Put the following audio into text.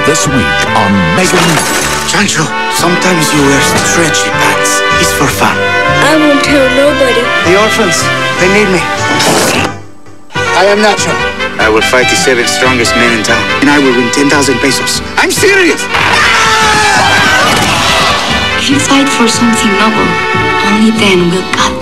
this week on Sancho, sometimes you wear stretchy pants. It's for fun. I won't tell nobody. The orphans, they need me. I am Nacho. I will fight the 7 strongest men in town, and I will win 10,000 pesos. I'm serious! If you fight for something noble, only then will God